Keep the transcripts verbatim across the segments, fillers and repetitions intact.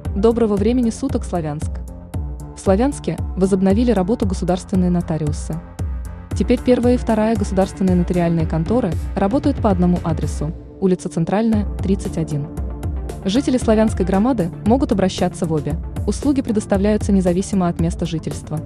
Доброго времени суток, Славянск! В Славянске возобновили работу государственные нотариусы. Теперь первая и вторая государственные нотариальные конторы работают по одному адресу – улица Центральная, тридцать один. Жители Славянской громады могут обращаться в обе. Услуги предоставляются независимо от места жительства.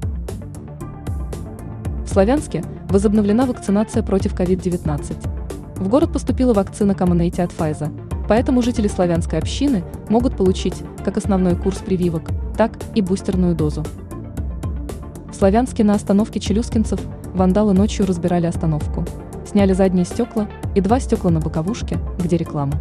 В Славянске возобновлена вакцинация против ковид девятнадцать. В город поступила вакцина Comirnaty от Pfizer, поэтому жители славянской общины могут получить как основной курс прививок, так и бустерную дозу. В Славянске на остановке челюскинцев вандалы ночью разбирали остановку. Сняли задние стекла и два стекла на боковушке, где реклама.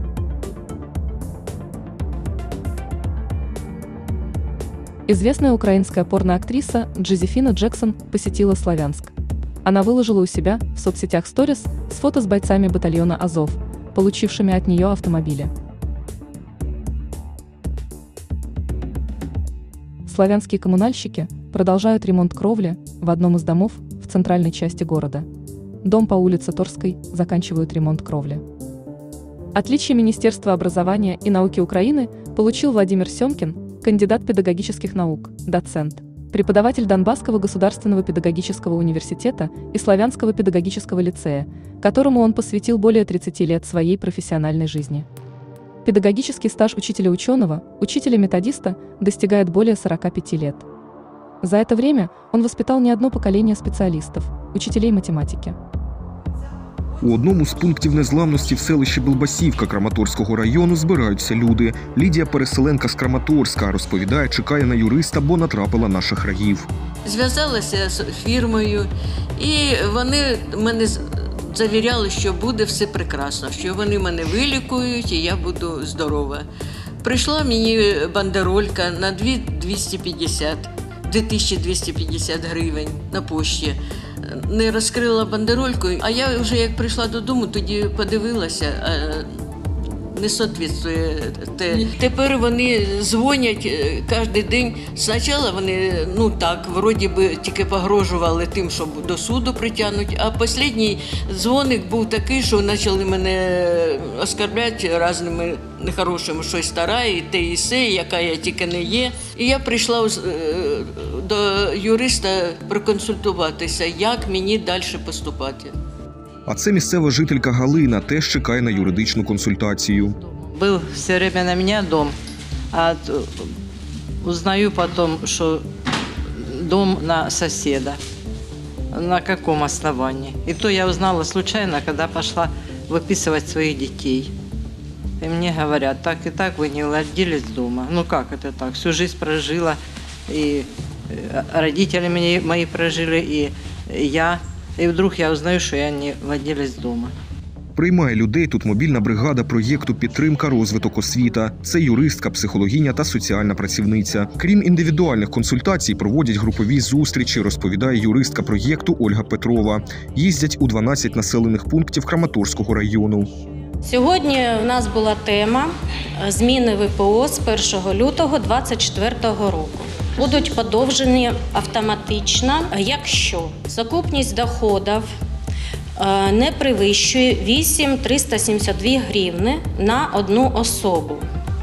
Известная украинская порноактриса Джозефина Джексон посетила Славянск. Она выложила у себя в соцсетях сторис с фото с бойцами батальона Азов, получившими от нее автомобили. Славянские коммунальщики продолжают ремонт кровли в одном из домов в центральной части города. Дом по улице Торской заканчивают ремонт кровли. Отличие Министерства образования и науки Украины получил Владимир Семкин, кандидат педагогических наук, доцент, преподаватель Донбасского государственного педагогического университета и Славянского педагогического лицея, которому он посвятил более тридцати лет своей профессиональной жизни. Педагогический стаж учителя-ученого, учителя-методиста достигает более сорока пяти лет. За это время он воспитал не одно поколение спеціалістів, учителей математики. У одному з пунктів незламності в селищі Билбасівка Краматорського району збираються люди. Лідія, переселенка з Краматорська, розповідає, чекає на юриста, бо натрапила на шахраїв. Зв'язалася з фірмою, і вони мене завіряли, що буде все прекрасно, що вони мене вилікують і я буду здорова. Прийшла мені бандеролька на дві тисячі двісті п'ятдесят, дві тисячі двісті п'ятдесят гривень на пошті. Не розкрила бандерольку, а я вже як прийшла додому, тоді подивилася, не відповідає те. Тепер вони дзвонять кожен день. Спочатку вони, ну так, вроді би тільки погрожували тим, що до суду притягнуть, а останній дзвоник був такий, що почали мене оскорбляти різними нехорошими, щось стара, і те, і се, яка я тільки не є. І я прийшла до юриста проконсультуватися, як мені далі поступати. А це місцева жителька Галина теж чекає на юридичну консультацію. Був все время на мене дом, а узнаю потом, що дом на сусіда. На якому основании? И то я узнала случайно, когда пошла выписывать своих детей. И мне говорят, так и так вы не владелец дома. Ну как это так? Всю жизнь прожила, и родители мои прожили, и я. І вдруг я узнаю, що я не владелець дому. Приймає людей тут мобільна бригада проєкту «Підтримка. Розвиток. Освіта». Це юристка, психологиня та соціальна працівниця. Крім індивідуальних консультацій, проводять групові зустрічі, розповідає юристка проєкту Ольга Петрова. Їздять у дванадцять населених пунктів Краматорського району. Сьогодні у нас була тема зміни В П О з першого лютого двадцять четвертого року. Будуть подовжені автоматично, якщо сукупність доходів не перевищує вісім тисяч триста сімдесят дві гривні на одну особу.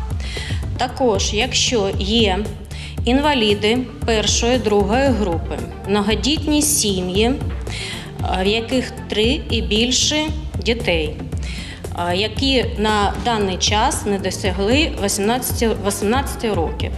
Також, якщо є інваліди першої, другої групи, многодітні сім'ї, в яких три і більше дітей, які на даний час не досягли вісімнадцяти років.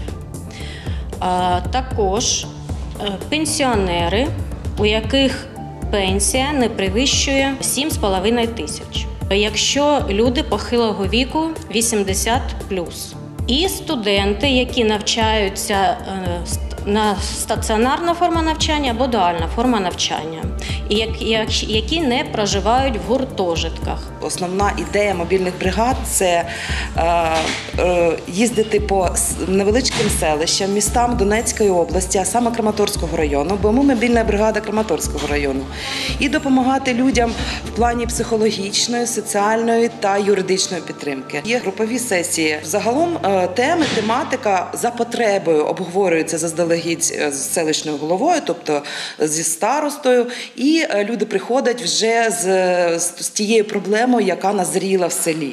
Також пенсіонери, у яких пенсія не перевищує сім з половиною тисяч. Якщо люди похилого віку вісімдесят плюс. І студенти, які навчаються на стаціонарна форма навчання або дуальна форма навчання, і які не проживають в гуртожитках. Основна ідея мобільних бригад – це е, е, їздити по невеличким селищам, містам Донецької області, а саме Краматорського району, бо ми мобільна бригада Краматорського району, і допомагати людям в плані психологічної, соціальної та юридичної підтримки. Є групові сесії. Загалом е, теми, тематика за потребою обговорюється заздалегідь з селищною головою, тобто зі старостою, і люди приходять вже з, з тією проблемою, яка назріла в селі.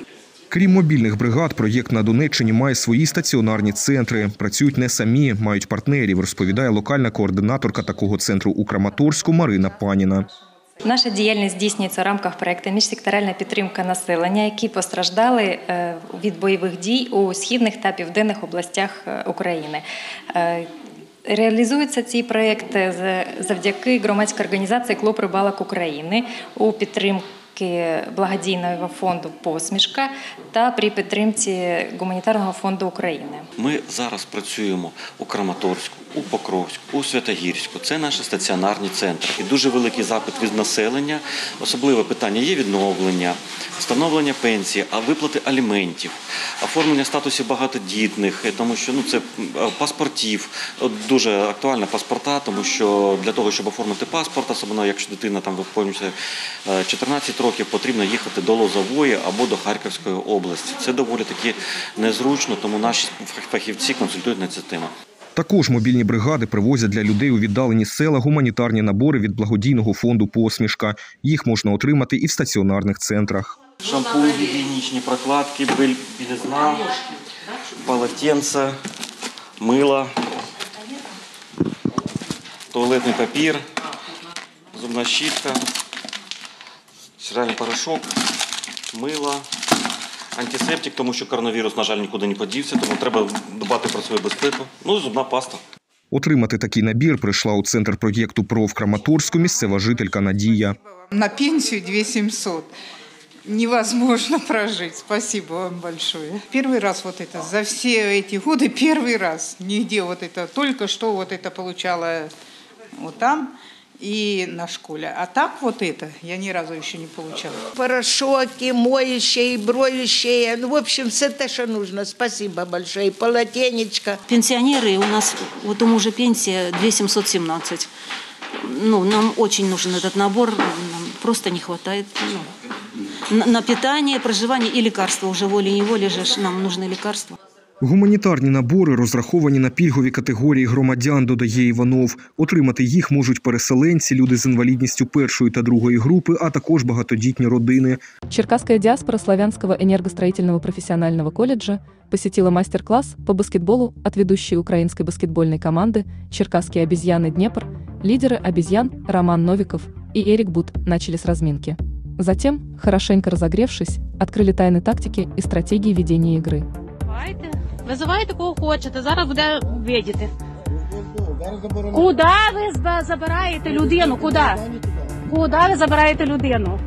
Крім мобільних бригад, проєкт на Донеччині має свої стаціонарні центри. Працюють не самі, мають партнерів, розповідає локальна координаторка такого центру у Краматорську Марина Паніна. Наша діяльність здійснюється в рамках проєкту «Міжсекторальна підтримка населення», які постраждали від бойових дій у східних та південних областях України. Реалізується цей проєкт завдяки громадській організації «Клуб рибалок України» у підтримці благодійного фонду «Посмішка» та при підтримці гуманітарного фонду України. Ми зараз працюємо у Краматорську, у Покровську, у Святогірську. Це наші стаціонарні центри. І дуже великий запит від населення. Особливе питання є відновлення, встановлення пенсії, а виплати аліментів, оформлення статусів багатодітних, тому що ну, це паспортів. От дуже актуальна паспорта, тому що для того, щоб оформити паспорт, особливо якщо дитина там виповнюється чотирнадцять років, потрібно їхати до Лозової або до Харківської області. Це доволі таки незручно, тому наші фахівці консультують на цю тему. Також мобільні бригади привозять для людей у віддалені села гуманітарні набори від благодійного фонду «Посмішка». Їх можна отримати і в стаціонарних центрах. Шампунь, гігієнічні прокладки, білизна, полотенце, мило, туалетний папір, зубна щітка, стиральний порошок, мило, антисептик, тому що коронавірус, на жаль, нікуди не подівся, тому треба дбати про свою безпеку. Ну і зубна паста. Отримати такий набір прийшла у центр проєкту «Про» в Краматорську місцева жителька Надія. На пенсию две тысячи семьсот невозможно прожить. Спасибо вам большое. Первый раз вот это, за все эти годы первый раз. Нигде вот это, только что вот это получала вот там и на школе. А так вот это я ни разу еще не получала. Порошоки, моющие, броющие. Ну, в общем, все то, что нужно. Спасибо большое. Полотенечко. Пенсионеры, у нас вот ему уже пенсия две тысячи семьсот семнадцать. Ну, нам очень нужен этот набор, нам просто не хватает ну, на, на питание, проживание и лекарства. Уже волей-неволей же нам нужны лекарства. Гуманітарні набори розраховані на пільгові категорії громадян, додає Іванов. Отримати їх можуть переселенці, люди з інвалідністю першої та другої групи, а також багатодітні родини. Черкасская диаспора Славянского энергостроительного профессионального колледжа посетила мастер-класс по баскетболу от ведущей украинской баскетбольной команды «Черкасские обезьяны Днепр». Лидеры обезьян Роман Новиков и Эрик Бут начали с разминки. Затем, хорошенько разогревшись, открыли тайны тактики и стратегии ведения игры. Визивайте кого хочете, зараз буде видіти. Куди ви забираєте людину? Куди? Куди ви забираєте людину?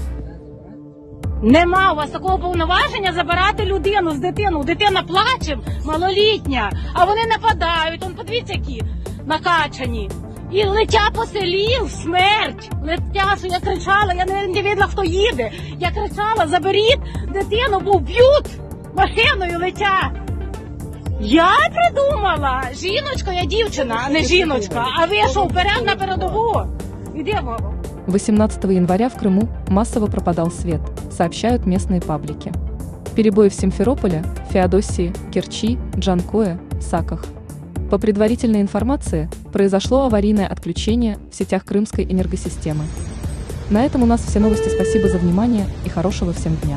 Нема у вас такого повноваження забирати людину з дитину. Дитина плаче, малолітня, а вони нападають. Он, подивіться, які накачані. І летять по селі в смерть. Летять, що я кричала, я не, не видела, хто їде. Я кричала, заберіть дитину, бо вб'ють. Машиною летять. Я придумала. Жіночка, я дівчина, а не жіночка. А ви що, вперед на передову? Йдемо. восемнадцатого января в Крыму массово пропадал свет, сообщают местные паблики. Перебои в Симферополе, Феодосии, Керчи, Джанкое, Саках. По предварительной информации, произошло аварийное отключение в сетях крымской энергосистемы. На этом у нас все новости. Спасибо за внимание и хорошего всем дня.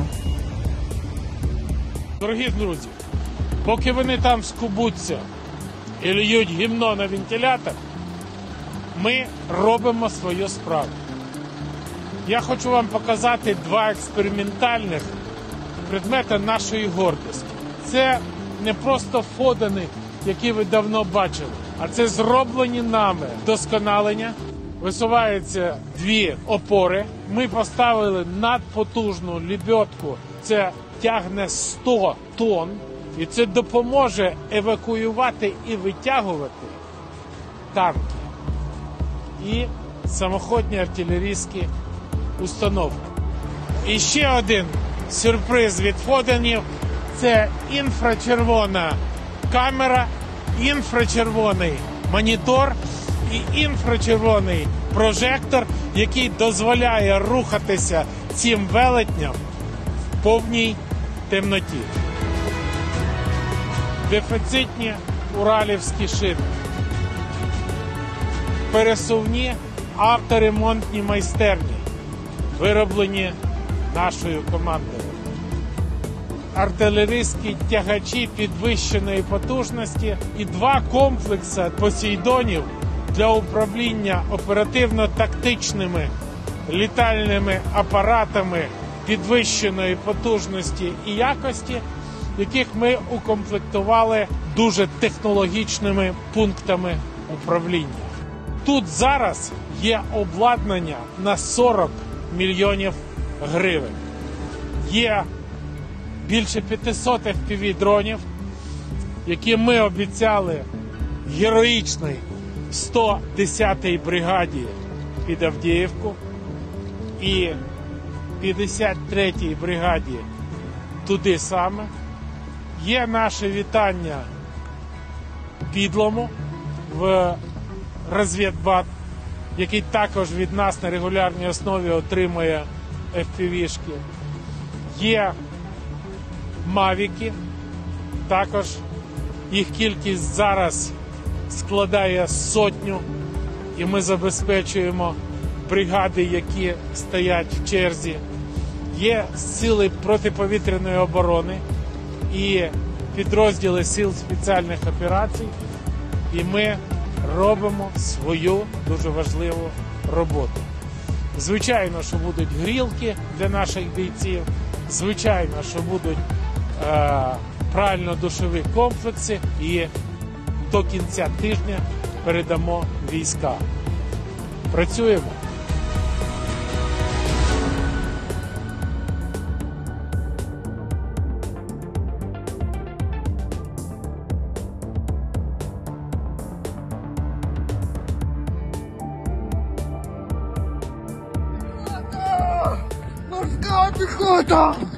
Дорогі друзі, поки вони там скубуться і льють гімно на вентилятор, ми робимо свою справу. Я хочу вам показати два експериментальних предмети нашої гордості. Це не просто фодани, які ви давно бачили, а це зроблені нами вдосконалення. Висуваються дві опори. Ми поставили надпотужну лебедку. Це тягне сто тонн, і це допоможе евакуювати і витягувати танки і самоходні артилерійські установки. І ще один сюрприз від фоданів – це інфрачервона камера, інфрачервоний монітор і інфрачервоний прожектор, який дозволяє рухатися цим велетням в повній темноті. Дефіцитні уралівські шини. Пересувні авторемонтні майстерні, вироблені нашою командою. артилерійські тягачі підвищеної потужності і два комплекси посейдонів для управління оперативно-тактичними літальними апаратами підвищеної потужності і якості, яких ми укомплектували дуже технологічними пунктами управління. Тут зараз є обладнання на сорок мільйонів гривень. Є більше п'ятсот еф пі ві-дронів, які ми обіцяли героїчній сто десятій бригаді під Авдіївку і п'ятдесят третій бригаді туди саме. Є наше вітання Підлому в розвідбат, який також від нас на регулярній основі отримує еф пі ві-шки. Є мавіки, також їх кількість зараз складає сотню, і ми забезпечуємо бригади, які стоять в черзі. Є сили протиповітряної оборони і підрозділи сил спеціальних операцій, і ми робимо свою дуже важливу роботу. Звичайно, що будуть грілки для наших бійців, звичайно, що будуть е, прально-душові комплекси, і до кінця тижня передамо війська. Працюємо. Морская пехота!